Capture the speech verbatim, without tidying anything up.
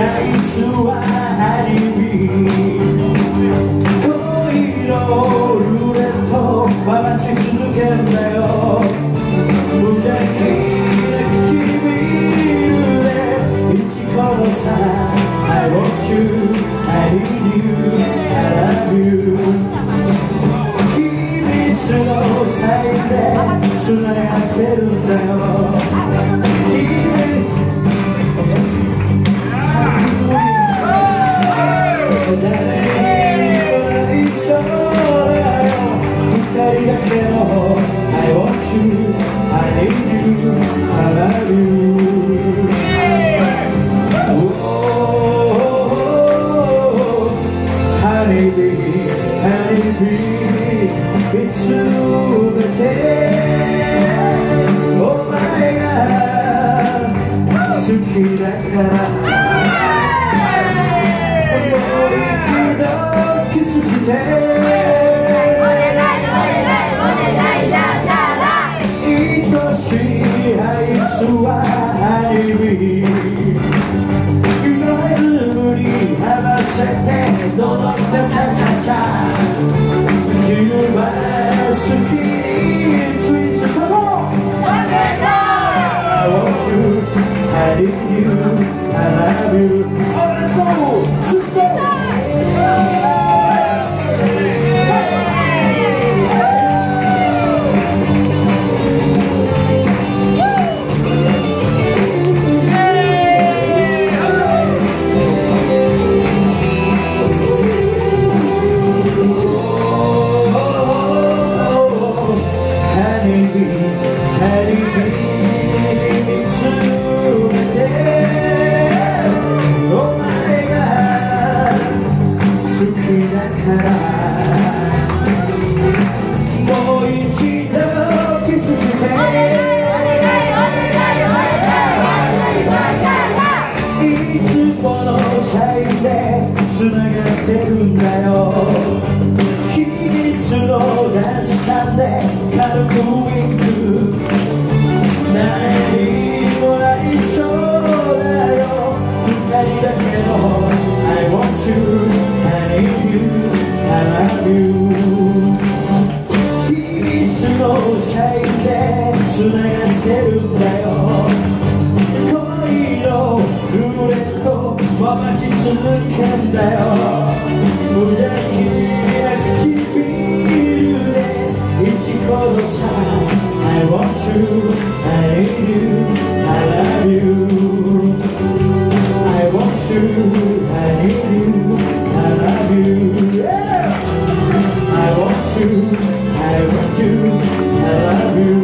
つはアリビ恋のルーレット回し続けんだよ無邪気な唇でいちこのさ I want you, I need you, I love you 秘密のサインで繋がってるんだよ秘密誰にもないそうだよ二人だけの I want you, I need you, I love you Honey bee, honey bee 見つめてお前が好きだからキスして愛しいあいつはハニービー色リズムに合わせてドドンとチャチャチャ自分は好きにツイストも I want you, I need you, I love you 俺そうそうもう一度キスしていつものサインで繋がってるんだよ秘密のダンスなんで軽くウィンク誰にもないそうだよ二人だけの I want you, I need you, I love you 秘密のサインで繋がってるんだよ恋のルーレット回し続けんだよ無邪気な唇でいちこのさ I want you, I need you, I love you I want you, I need you, I love you yeah. I want you, I want you, I love you